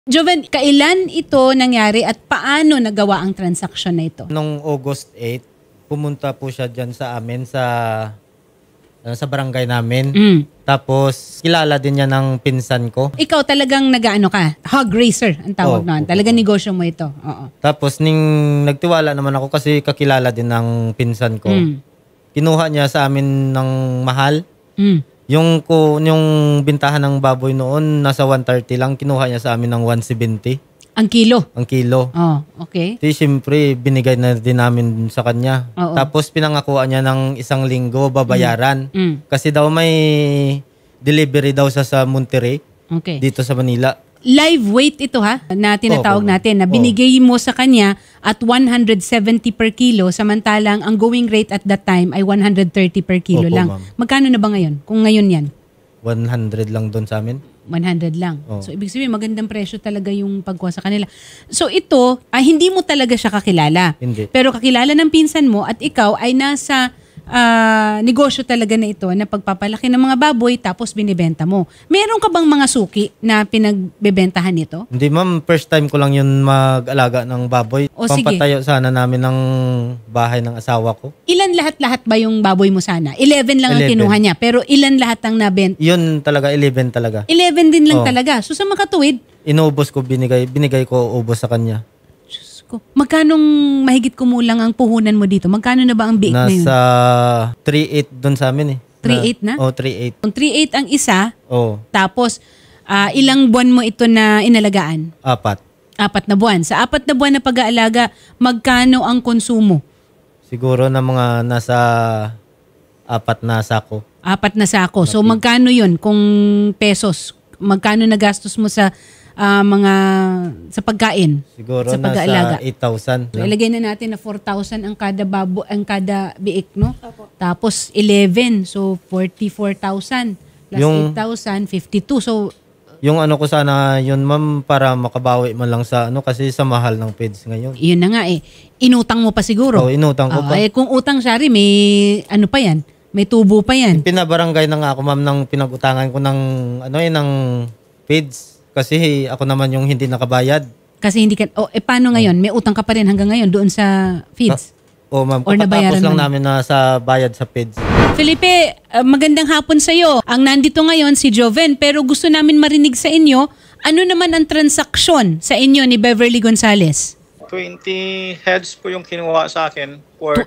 Joven, kailan ito nangyari at paano nagawa ang transaksyon na ito? Noong August 8, pumunta po siya dyan sa amin sa barangay namin. Tapos, kilala din niya ng pinsan ko. Ikaw talagang nag-ano ka? Hog racer ang tawag noon. Talagang negosyo mo ito. Oo. Tapos, nagtiwala naman ako kasi kakilala din ng pinsan ko. Kinuha niya sa amin ng mahal. Yung bintahan ng baboy noon, nasa 130 lang. Kinuha niya sa amin ng 170. Ang kilo? Ang kilo. Oh, okay. Di, siyempre, binigay na din namin sa kanya. Oo. Tapos, pinangakuan niya ng 1 linggo, babayaran. Kasi daw may delivery daw sa Monterrey, dito sa Manila. Live weight ito na tinatawag natin na binigay mo sa kanya at 170 per kilo samantalang ang going rate at that time ay 130 per kilo lang. Ma'am. Magkano na ba ngayon? Kung ngayon yan? 100 lang doon sa amin. 100 lang. So, ibig sabihin, magandang presyo talaga yung pagkuha sa kanila. So, ito, hindi mo talaga siya kakilala. Hindi. Pero kakilala ng pinsan mo at ikaw ay nasa negosyo talaga na ito na pagpapalaki ng mga baboy tapos binibenta mo. Meron ka bang mga suki na pinagbebentahan nito? Hindi ma'am, first time ko lang yun mag-alaga ng baboy. O, sige. Pampatayo sana namin ng bahay ng asawa ko. Ilan lahat-lahat ba yung baboy mo sana? 11 lang ang 11. kinuha niya. Pero ilan lahat ang nabenta? Yun talaga, 11 talaga. 11 din lang talaga. So sa makatuwid, Inubos ko, binigay ko ubos sa kanya. Diyos ko, magkanong mahigit kumulang ang puhunan mo dito? Magkano na ba ang biik na yun? Nasa 3.8 doon sa amin eh. 3.8 na? Oo, 3.8. Kung 3.8 ang isa, Oo, tapos ilang buwan mo ito na inalagaan? 4. 4 na buwan. Sa 4 na buwan na pag-aalaga, magkano ang konsumo? Siguro na mga nasa 4 na sako. 4 na sako. So magkano yun kung pesos? Magkano nagastos mo sa sa pagkain? Siguro sa pag-aalaga? nasa 8,000. So, ilagay na natin na 4,000 ang kada ang kada biik, no? Tapos 11, so 44,000 plus Yung- 8,000, 52. So Yung ano ko sana yun ma'am para makabawi man lang sa kasi sa mahal ng feeds ngayon. yun na nga inutang mo pa siguro. Oo, inutang ko pa. Kung utang siya may ano pa yan, may tubo pa yan. Pinabarangay na nga ako ma'am ng pinag-utangan ko ng ng feeds kasi ako naman yung hindi nakabayad. Kasi hindi ka, paano ngayon? May utang ka pa rin hanggang ngayon doon sa feeds? O ma'am, Or kakatapos nabayaran lang mo na? namin na sa bayad sa feeds. Felipe, magandang hapon sa iyo. Ang nandito ngayon si Joven, pero gusto namin marinig sa inyo, ano naman ang transaksyon sa inyo ni Beverly Gonzales? 20 heads po yung kinuha sa akin worth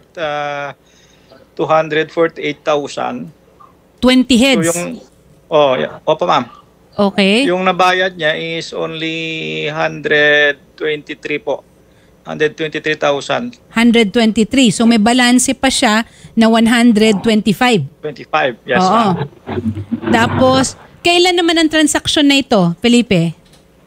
248,000. 20 heads? So yung opo ma'am. Okay. Yung nabayad niya is only 123 po. 123,000. 123. So may balanse pa siya na 125. 25. Yes, Oo. ma'am. Tapos, kailan naman ang transaksyon na ito, Felipe?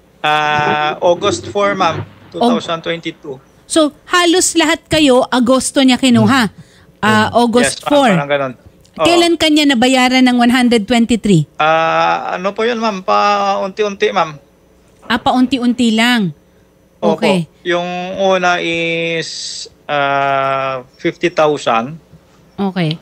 August 4, ma'am. 2022. So, halos lahat kayo, Agosto niya kinuha. August Yes, ma'am. 4. Parang ganun. Oo. Kailan kanya nabayaran ng 123? Ano po yun, ma'am? Paunti-unti, ma'am. Paunti-unti lang. Okay. Opo. Yung una is 50,000. Okay.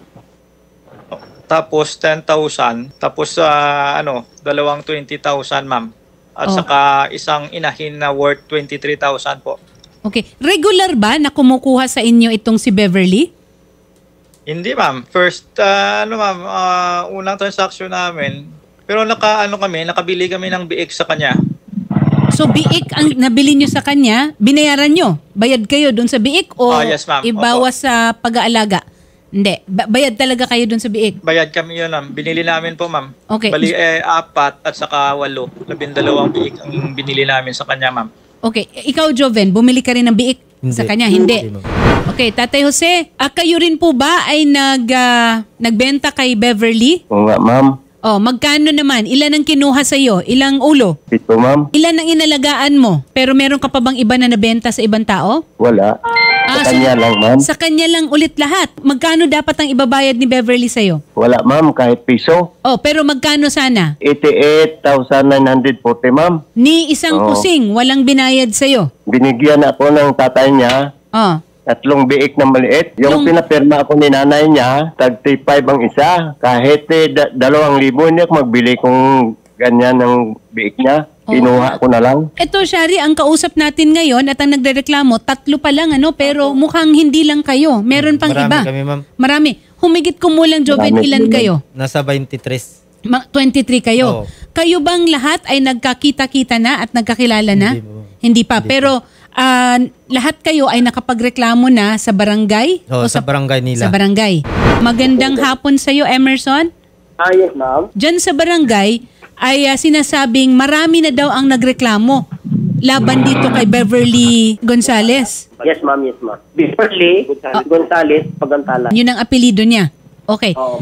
Tapos 10,000. Tapos dalawang 20,000, ma'am. At Oh. saka isang inahin na worth 23,000 po. Okay. Regular ba na kumukuha sa inyo itong si Beverly? Hindi, ma'am. First, ma'am, unang transaction namin. Pero nakabili kami ng biik sa kanya. So, biik ang nabili nyo sa kanya, binayaran nyo? Bayad kayo doon sa biik o Yes, ma'am. ibawas sa pag-aalaga? Hindi. Bayad talaga kayo doon sa biik? Bayad kami yun, ma'am. Binili namin po, ma'am. Okay. Bali, 4 at saka 8. 12 biik ang binili namin sa kanya, ma'am. Okay. Ikaw, Joven, bumili ka rin ng biik sa kanya? Hindi. ma'am. Okay, Tatay Jose, kayo rin po ba ay nagbenta kay Beverly? Oo nga, ma'am. Magkano naman? Ilan ang kinuha sa iyo? Ilang ulo? 7, ma'am. Ilan ang inalagaan mo? Pero meron ka pa bang iba na nabenta sa ibang tao? Wala. Sa kanya lang, ma'am. Sa kanya lang ulit lahat. Magkano dapat ang ibabayad ni Beverly sa iyo? Wala, ma'am. Kahit piso. Pero magkano sana? 88,940, ma'am. Ni isang kusing, walang binayad sa iyo. Binigyan ako ng tatay niya. 3 biik na maliit. Yung pinapirma ako ni nanay niya, tag 35 ang isa. Kahit 2,000 hindi ako magbili kung ganyan ng biik niya. Kinuha ko na lang. Ito, Shari, ang kausap natin ngayon at ang nagrereklamo, 3 pa lang, pero mukhang hindi lang kayo. Meron pang Marami iba. kami, ma'am. Marami. Humigit kumulang, Joven, Marami ilan kami, kayo? Nasa 23. 23 kayo. Oo. Kayo bang lahat ay nagkakita-kita na at nagkakilala na? Hindi po. Hindi pa. Pero lahat kayo ay nakapagreklamo na sa barangay? Oo, sa barangay nila. Sa barangay. Magandang hapon sa'yo, Emerson. Yes, ma'am. Diyan sa barangay ay sinasabing marami na daw ang nagreklamo laban dito kay Beverly Gonzales. Yes, ma'am. Yes, ma'am. Beverly Gonzales Pagantala. Yun ang apelido niya. Okay. Oo.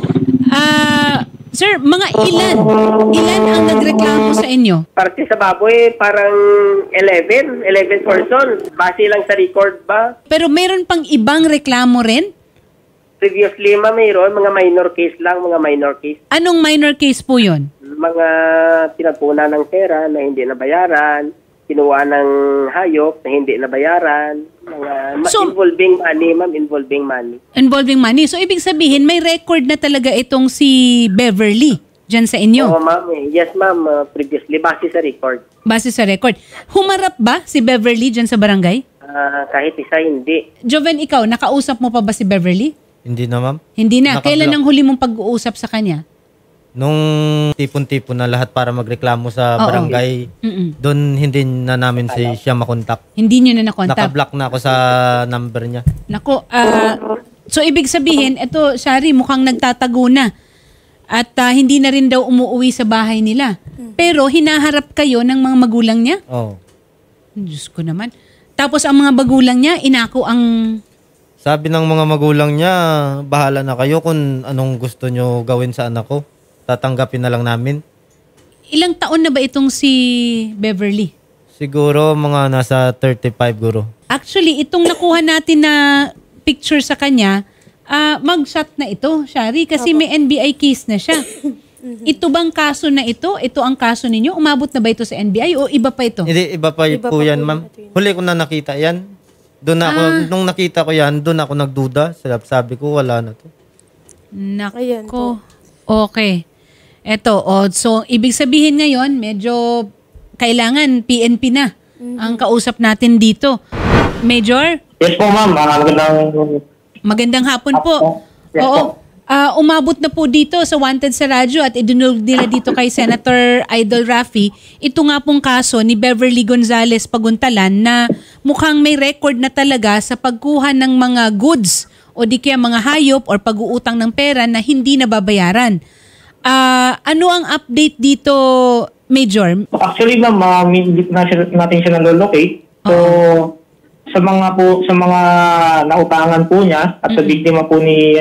Sir, mga ilan ang nagreklamo sa inyo? Parte sa baboy, parang 11 person. Base lang sa record ba? Pero meron pang ibang reklamo rin? Previously, ma'am, mayroon mga minor case lang, mga minor case. Anong minor case po yun? Mga pinagpuna ng pera na hindi nabayaran, kinuha ng hayop na hindi nabayaran, mga involving money, ma'am, involving money. Involving money. So, ibig sabihin, may record na talaga itong si Beverly dyan sa inyo. Oo, ma'am. Yes, ma'am. Previously, base sa record. Base sa record. Humarap ba si Beverly dyan sa barangay? Kahit isa, hindi. Joven, ikaw, nakausap mo pa ba si Beverly? Hindi na, ma'am. Hindi na. Nakablock. Kailan ang huli mong pag-uusap sa kanya? Nung tipon-tipon na lahat para magreklamo sa Oo. barangay, doon hindi na namin siya makontak. Hindi nyo na nakontak? Naka-block na ako sa number niya. Nako, so ibig sabihin, ito, Shari, mukhang nagtatago na. At hindi na rin daw umuwi sa bahay nila. Pero hinaharap kayo ng mga magulang niya? Oo. Diyos ko naman. Tapos ang mga magulang niya, inako ang... Sabi ng mga magulang niya, bahala na kayo kung anong gusto nyo gawin sa anak ko. Tatanggapin na lang namin. Ilang taon na ba itong si Beverly? Siguro mga nasa 35 guro. Actually, itong nakuha natin na picture sa kanya, mag-shot na ito, Shari, kasi may NBI case na siya. Ito bang kaso na ito? Ito ang kaso ninyo? Umabot na ba ito sa NBI o iba pa ito? Hindi, iba pa po yan, ma'am. Huli ko na nakita yan. Doon ako, nung nakita ko yan, doon ako nagduda. Sabi ko, wala na to. Nako. Okay. Eto, so ibig sabihin ngayon, medyo kailangan PNP na ang kausap natin dito. Major? Yes po, ma'am. Magandang hapon po. Yes, Oo. Umabot na po dito sa Wanted sa Radyo at idunulog nila dito kay Senator Idol Rafi. Ito nga pong kaso ni Beverly Gonzales Paguntalan na mukhang may record na talaga sa pagkuha ng mga goods o di kaya mga hayop or pag-uutang ng pera na hindi nababayaran. Ano ang update dito, Major? Actually, ma'am, hindi natin siya nalolocate. So, sa mga nautangan po niya at sa biktima po ng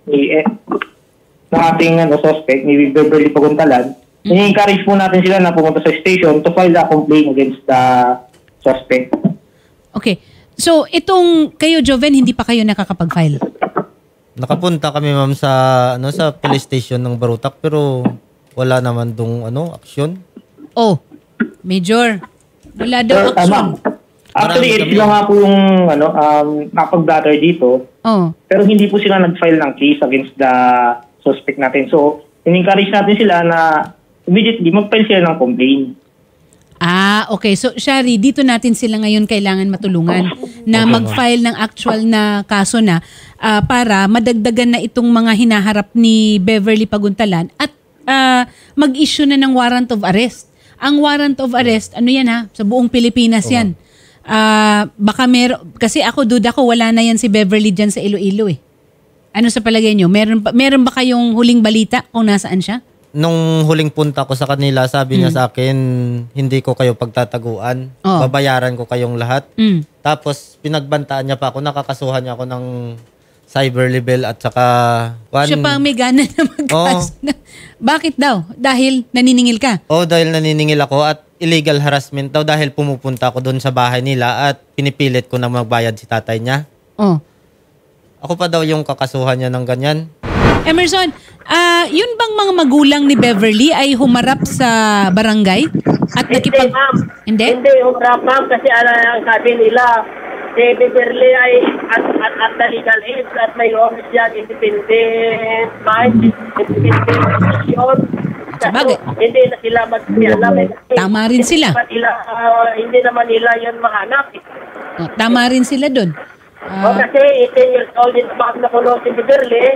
ating suspect, ni Beverly Paguntalan, i-encourage po natin sila na pumunta sa station to file a complaint against the suspect. Okay. So, itong kayo, Joven, hindi pa kayo nakakapag-file? Nakapunta kami, ma'am, sa police station ng Barutak pero wala naman dong aksyon. Oh, Major, wala daw Sir, action. Actually, sila nga po yung nakapag-blatter dito. Oh. Pero hindi po sila nag-file ng case against the suspect natin. So, in-encourage natin sila na immediately mag-file sila ng complaint. Okay. So, Shari, dito natin sila ngayon kailangan matulungan na mag-file ng actual na kaso na para madagdagan na itong mga hinaharap ni Beverly Paguntalan at mag-issue na ng warrant of arrest. Ang warrant of arrest, ano yan ha? Sa buong Pilipinas yan. Baka kasi ako duda ko wala na yan si Beverly dyan sa Iloilo eh. Ano sa palagay nyo? Meron ba kayong huling balita kung nasaan siya? Nung huling punta ko sa kanila, sabi niya sa akin, hindi ko kayo pagtataguan. Babayaran ko kayong lahat. Tapos pinagbantaan niya pa ako, nakakasuhan niya ako ng cyber libel at saka... Siya pa may gana na magkaso. Bakit daw? Dahil naniningil ka? Dahil naniningil ako at illegal harassment daw dahil pumupunta ako doon sa bahay nila at pinipilit ko na magbayad si tatay niya. Ako pa daw yung kakasuhan niya ng ganyan. Emerson, yun bang mga magulang ni Beverly ay humarap sa barangay? At Hindi, ma'am. Hindi? Hindi, humarap, ma'am, kasi ang sabi nila, si Beverly ay at the legal age at may office yan, independent mind, independent decision. Sabagay. Hindi na sila magpialam. Tama rin sila. Hindi naman nila yun mahanap. Oh, tama rin sila dun. Kasi 18 years old din pag nakulong si Beverly,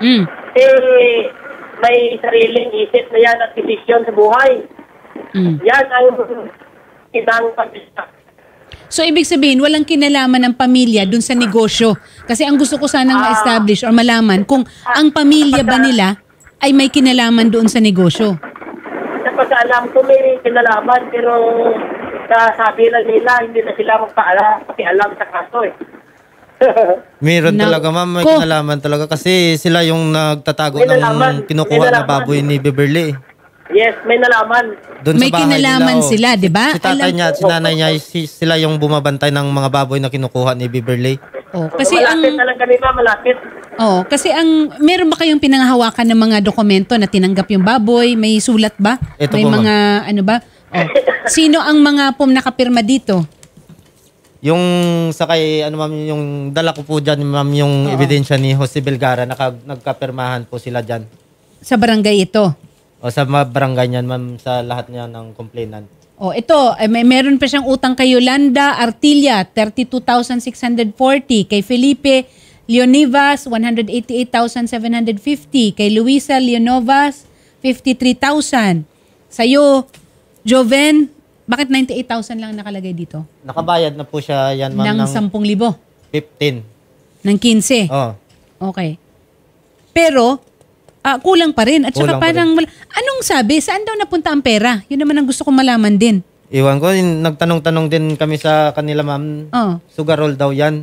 may sariling isip na yan at desisyon sa buhay. Yan ang isang pag-isip. So, ibig sabihin, walang kinalaman ng pamilya dun sa negosyo. Kasi ang gusto ko sanang ma-establish or malaman kung ang pamilya ba nila ay may kinalaman doon sa negosyo. Napag-alam ko may kinalaman, pero sabi lang nila, hindi na sila magpaalam sa kaso eh. Meron talaga, ma'am. May kinalaman talaga kasi sila yung nagtatago ng kinukuha na baboy ni Beverly. Yes, may nalaman. Doon May sa bahay kinalaman nila, sila, di ba? Si tatay niya at si nanay niya, sila yung bumabantay ng mga baboy na kinukuha ni Beverly. Oh, kasi malapit talaga kami ba, malapit. Oh, kasi meron ba kayong pinanghahawakan ng mga dokumento na tinanggap yung baboy? May sulat ba? Ito may po, mga ano ba? Oh. Sino ang mga nakapirma dito? Yung sakay, ma'am, yung dala ko po dyan, ma'am, yung ebidensya ni Jose Belgara, nagkapirmahan po sila dyan. Sa barangay ito? O sa mga barangay niyan, ma'am, sa lahat niya ng complainant. Oh, ito, meron pa siyang utang kay Yolanda Artilla, 32,640. Kay Felipe Leonivas, 188,750. Kay Luisa Leonovas, 53,000. Sa'yo, Joven, bakit 98,000 lang nakalagay dito? Nakabayad na po siya yan, ma'am, ng 10,000. 15. Ng 15. Oh. Okay. Pero, kulang pa rin. At saka Kulang pa parang, anong sabi? Saan daw napunta ang pera? Yun naman ang gusto kong malaman din. Iwan ko, nagtanong-tanong din kami sa kanila, ma'am. Oh. Sugarol daw yan.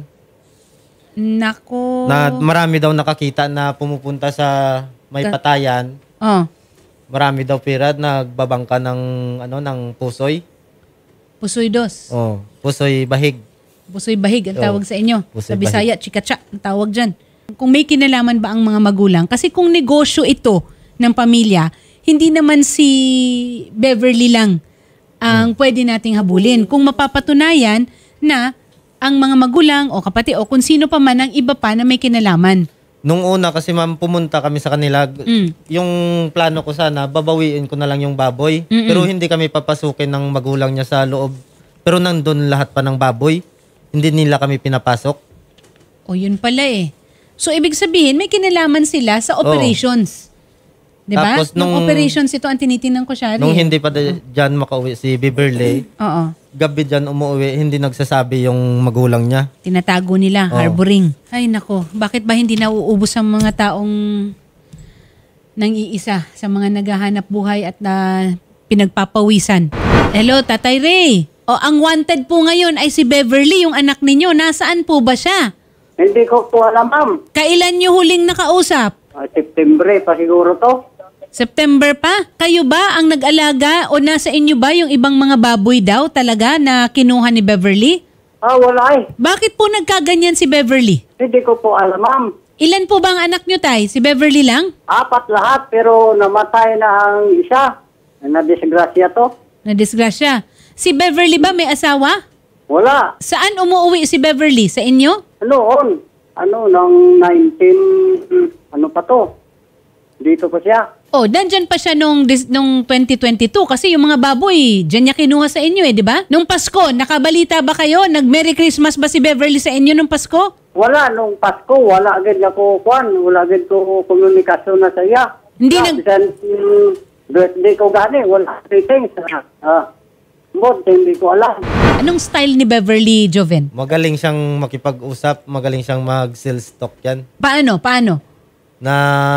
Nako. Na marami daw nakakita na pumupunta sa may patayan. Oh. Marami daw pera nagbabangka ng pusoy. Pusoy dos. Oh, pusoy bahig. Pusoy bahig ang tawag sa inyo. Pusoy Sa Bisaya, chikacha ang tawag dyan. Kung may kinalaman ba ang mga magulang? Kasi kung negosyo ito ng pamilya, hindi naman si Beverly lang ang pwede nating habulin. Kung mapapatunayan na ang mga magulang o kapatid o kung sino pa man ang iba pa na may kinalaman. Nung una kasi, ma'am, pumunta kami sa kanila. Yung plano ko sana, babawiin ko na lang yung baboy. Pero hindi kami papasukin ng magulang niya sa loob. Pero nandun lahat pa ng baboy. Hindi nila kami pinapasok. O yun pala eh. So ibig sabihin, may kinalaman sila sa operations. Di ba? Tapos nung operations ito ang tinitingnan ko siya. Nung hindi pa dyan makauwi si Beverly, Oo. gabi dyan umuwi, hindi nagsasabi yung magulang niya. Tinatago nila, harboring. Ay nako, bakit ba hindi nauubos ang mga taong nang iisa sa mga naghahanap buhay at pinagpapawisan? Hello, Tatay Ray. O ang wanted po ngayon ay si Beverly, yung anak ninyo. Nasaan po ba siya? Hindi ko po alam, ma'am. Kailan niyo huling nakausap? September pa siguro to. September pa? Kayo ba ang nag-alaga o nasa inyo ba yung ibang mga baboy daw talaga na kinuha ni Beverly? Wala eh. Bakit po nagkaganyan si Beverly? Hindi ko po alam, ma'am. Ilan po ba ang anak nyo, Tay? Si Beverly lang? 4 lahat, pero namatay na ang isa. Na-disgrasya to. Na-disgrasya. Si Beverly ba may asawa? Wala. Saan umuwi si Beverly? Sa inyo? Noon. Nung 19... Ano pa to? Dito pa siya. Oh, nandyan pa siya nung 2022 kasi yung mga baboy, dyan niya kinuha sa inyo di ba? Nung Pasko, nakabalita ba kayo? Nag-Merry Christmas ba si Beverly sa inyo nung Pasko? Wala. Nung Pasko, wala agad ako wala agad ko komunikasyon na sa iya. Hindi birthday ko gani, wala greetings. Hindi ko alam. Anong style ni Beverly, Joven? Magaling siyang makipag-usap, magaling siyang mag-sales talk yan. Paano? Na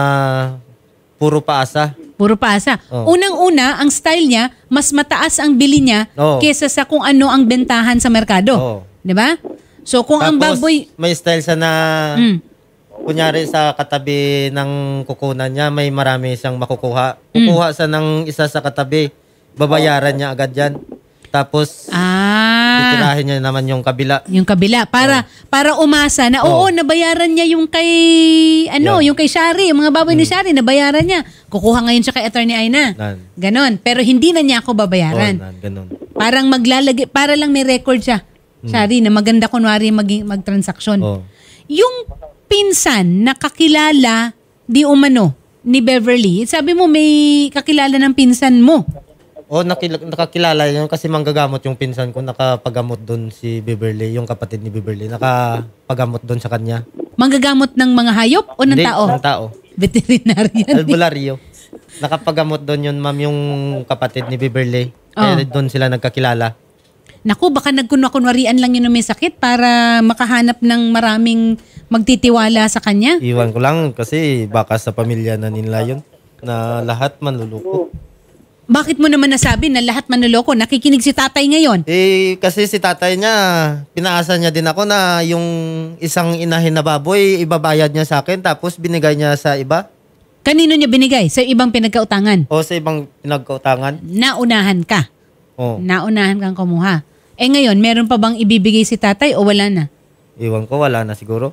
puro paasa. Puro paasa. Oh. Unang-una, ang style niya, mas mataas ang bili niya kesa sa kung ano ang bentahan sa merkado. Oh. Di ba? So kung Tapos, ang baboy... may style siya na, kunyari sa katabi ng kukunan niya, may marami siyang makukuha. Kukuha siya ng isa sa katabi, babayaran niya agad yan. Tapos, titirahin niya naman yung kabila. Yung kabila. Para umasa na, nabayaran niya yung kay, yung kay Shari, yung mga baboy ni Shari, nabayaran niya. Kukuha ngayon siya kay Attorney Aina. Ganon. Pero hindi na niya ako babayaran. Ganon. Parang maglalagay, para lang may record siya. Shari, na maganda kunwari mag-transaksyon. Yung pinsan na kakilala, di umano, ni Beverly, sabi mo may kakilala ng pinsan mo. O nakakilala yun kasi manggagamot yung pinsan ko, nakapagamot doon si Beverly, yung kapatid ni Beverly, nakapagamot doon sa kanya. Manggagamot ng mga hayop o ng Hindi, tao? ng tao. Veterinarian. Albularyo. Nakapagamot doon yun, ma'am, yung kapatid ni Beverly. Kaya doon sila nagkakilala. Naku, baka nagkunwarian lang yun na may sakit para makahanap ng maraming magtitiwala sa kanya. Iwan ko lang kasi baka sa pamilya na nila yun, na lahat manluloko. Bakit mo naman nasabi na lahat manloloko? Nakikinig si tatay ngayon. Kasi si tatay niya, pinaasa niya din ako na yung isang inahin na baboy, ibabayad niya sa akin tapos binigay niya sa iba. Kanino niya binigay? Sa ibang pinagkautangan? O sa ibang pinagkautangan. Naunahan ka? O. Naunahan kang kumuha. Ngayon, meron pa bang ibibigay si tatay o wala na? Iwan ko, wala na siguro.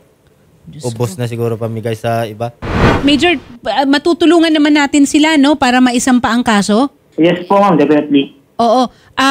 Ubos na siguro pamigay sa iba. Major, matutulungan naman natin sila, no? Para maisampa ang kaso? Yes po, ma'am, definitely. Oo.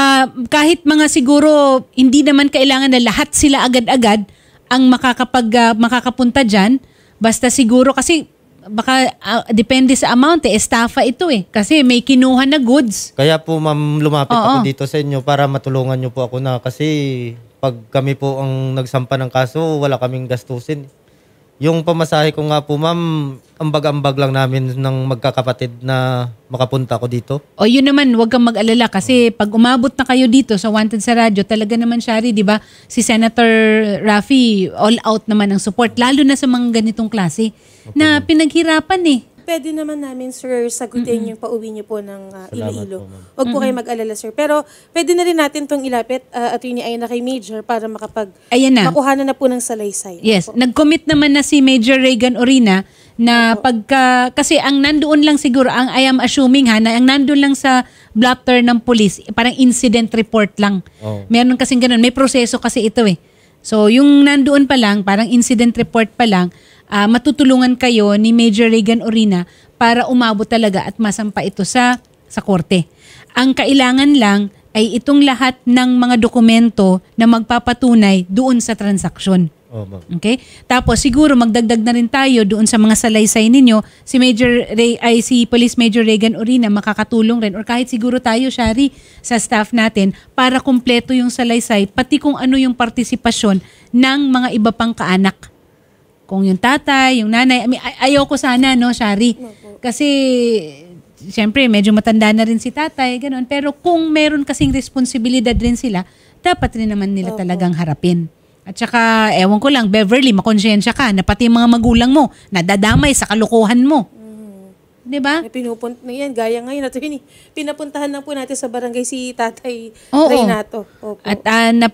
Kahit mga siguro, hindi naman kailangan na lahat sila agad-agad ang makakapunta dyan. Basta siguro, kasi baka depende sa amount estafa ito kasi may kinuha na goods. Kaya po ma'am lumapit ako dito sa inyo para matulungan nyo po ako na kasi pag kami po ang nagsampa ng kaso wala kaming gastusin. Yung pamasahe ko nga po ma'am, ambag-ambag lang namin ng magkakapatid na makapunta ko dito. O yun naman, huwag kang mag-alala kasi pag umabot na kayo dito sa Wanted sa Radyo, talaga naman Shari, di ba? Si Senator Raffy, all out naman ang support, lalo na sa mga ganitong klase na pinaghirapan Pwede naman namin, sir, sagutin yung pauwi niyo po ng Iloilo. po, ma'am. Huwag po kayo mag-alala, sir. Pero pwede na rin natin itong ilapit, Attorney Aina, kay Major para Ayan na. makuhanan na po ng salaysay. Yes, nag-commit naman na si Major Regan Orina na kasi ang nandoon lang siguro, I am assuming na ang nandoon lang sa blotter ng police, parang incident report lang. Oh. Meron kasing ganun, may proseso kasi ito So yung nandoon pa lang, parang incident report pa lang, matutulungan kayo ni Major Regan Orina para umabot talaga at masampa ito sa korte. Ang kailangan lang ay itong lahat ng mga dokumento na magpapatunay doon sa transaksyon. Oh, ma'am. Okay? Tapos siguro magdagdag na rin tayo doon sa mga salaysay ninyo. Si Police Major Regan Orina makakatulong rin or kahit siguro tayo, Shari, sa staff natin para kumpleto yung salaysay pati kung ano yung partisipasyon ng mga iba pang kaanak. Kung yung tatay, yung nanay, ayoko sana, no, Shari? Kasi, siyempre, medyo matanda na rin si tatay, gano'n. Pero kung meron kasing responsibilidad rin sila, dapat rin naman nila talagang harapin. At saka, ewan ko lang, Beverly, makonsensya ka na pati mga magulang mo, nadadamay sa kalokohan mo. Diba? Gaya ngayon, pinapuntahan na po natin sa barangay si Tatay Oo. Reynato. Opo. At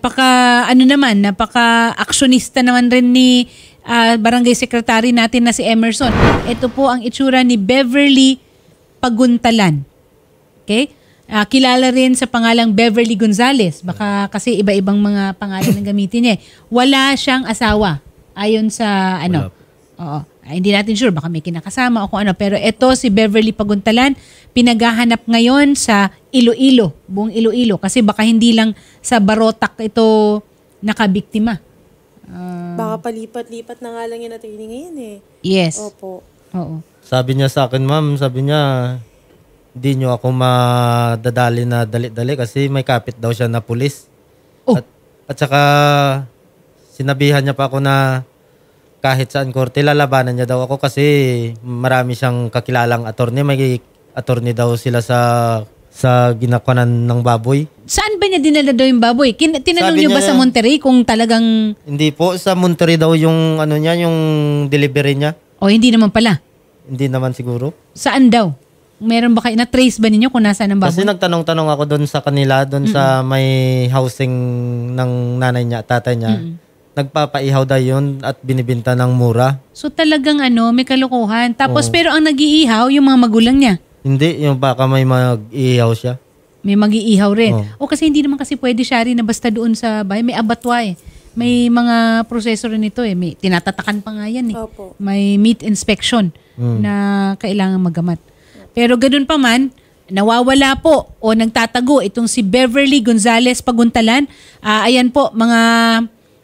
napaka-aksyonista naman rin ni Barangay Secretary natin na si Emerson. Ito po ang itsura ni Beverly Paguntalan. Okay? Kilala rin sa pangalang Beverly Gonzales. Baka kasi iba-ibang mga pangalan ang gamitin niya. Wala siyang asawa. Ayon sa Oo. Hindi natin sure, baka may kinakasama o kung ano. Pero ito si Beverly Paguntalan, pinaghahanap ngayon sa Iloilo, buong Iloilo. Kasi baka hindi lang sa Barotac ito nakabiktima. Baka palipat-lipat na nga lang yun natin ngayon Yes. Opo. Oo. Sabi niya sa akin ma'am, hindi nyo ako madadali na dali-dali kasi may kapit daw siya na pulis. Oh. At saka sinabihan niya pa ako na kahit saan korte, lalabanan niya daw ako kasi marami siyang kakilalang attorney. May attorney daw sila sa ginakwanan ng baboy. Saan ba niya dinala daw yung baboy? Tinanong niyo ba sa Monterrey kung talagang... Hindi po, sa Monterrey daw yung yung delivery niya. O hindi naman pala? Hindi naman siguro. Saan daw? Meron ba kayo, na-trace ba ninyo kung nasaan ang baboy? Kasi nagtanong-tanong ako doon sa kanila, doon sa may housing ng nanay niya, tatay niya. Nagpapaihaw daw yun at binibinta ng mura. So talagang may kalokohan. Tapos pero ang nag-iihaw, yung mga magulang niya. Hindi, yung baka may mag-iihaw siya. May mag-iihaw rin. Oh. O kasi hindi naman kasi pwede, Shari, na basta doon sa bahay. May abatwa May mga proseso rin ito May tinatatakan pa nga yan Opo. May meat inspection na kailangan magamat. Pero ganoon pa man, nawawala po o nagtatago itong si Beverly Gonzales Paguntalan. Ayan po, mga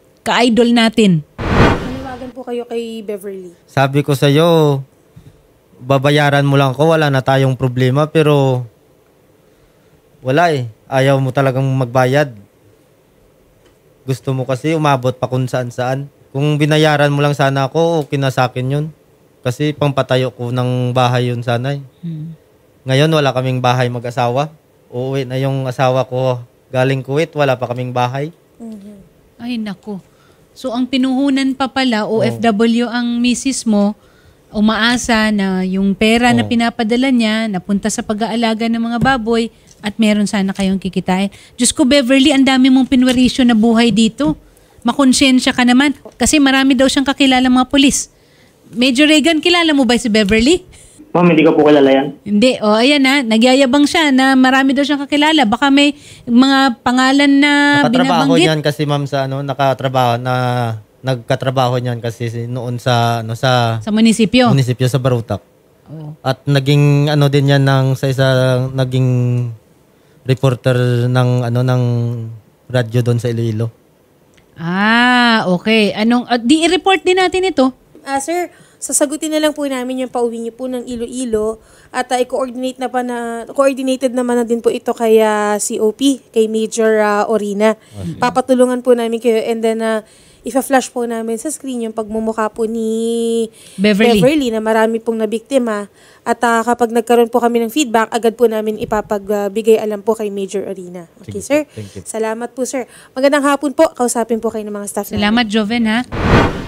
ka-idol natin. Manawagan po kayo kay Beverly. Sabi ko sa'yo, babayaran mo lang ako, wala na tayong problema, pero wala eh. Ayaw mo talagang magbayad. Gusto mo kasi umabot pa kung saan-saan. Kung binayaran mo lang sana ako, okay na sa akin yun. Kasi pangpatayo ko ng bahay yun sana eh. Ngayon wala kaming bahay mag-asawa. Uuwi na yung asawa ko galing Kuwait, wala pa kaming bahay. Ay, naku. So, ang pinuhunan pa pala, OFW ang misis mo, umaasa na yung pera na pinapadala niya, napunta sa pag-aalaga ng mga baboy, at meron sana kayong kikitain. Diyos ko, Beverly, ang dami mong pinwarisyo na buhay dito. Makonsensya ka naman. Kasi marami daw siyang kakilala mga pulis. Major Reagan, kilala mo ba si Beverly? Ma'am, hindi ko po kilala yan. Hindi. O, ayan na. Nagyayabang siya na marami daw siyang kakilala. Baka may mga pangalan na Nakatrabaho binabanggit. niyan kasi ma'am sa nagkatrabaho niyan kasi noon sa Sa munisipyo. munisipyo sa Barutak. Oo. At naging din yan sa naging reporter ng radyo doon sa Iloilo. Okay. Di i-report din natin ito. Sir, sasagutin na lang po namin yung pauwi niyo po ng Iloilo at coordinated naman na din po ito kay COP, kay Major Orina. Papatulungan po namin kayo and then ifa-flash po namin sa screen yung pagmumukha po ni Beverly na marami pong nabiktima at kapag nagkaroon po kami ng feedback, agad po namin ipapagbigay alam po kay Major Orina. Okay, sir? Thank you. Salamat po, sir. Magandang hapon po. Kausapin po kayo ng mga staff namin. Salamat, Joven, ha?